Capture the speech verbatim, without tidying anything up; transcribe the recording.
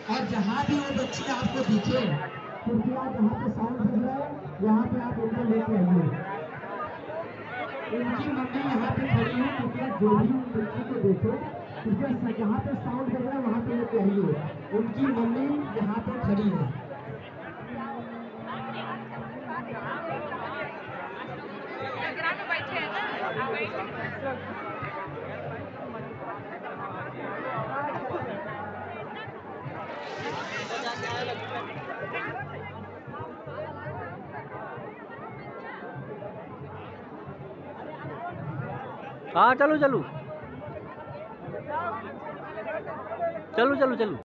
और जहाँ भी वो बच्ची आपको दिखे, कृपया जहाँ पे साउंड बज रहा है यहाँ पे आप उनको लेके आइए। उनकी मम्मी यहाँ पे खड़ी है, कृपया जो भी उन बच्ची को देखे, कृपया जहाँ पे साउंड बज रहा है वहाँ पे लेके आइए। उनकी मम्मी यहाँ पे खड़ी है। हाँ चलो चलो चलो चलो चलो।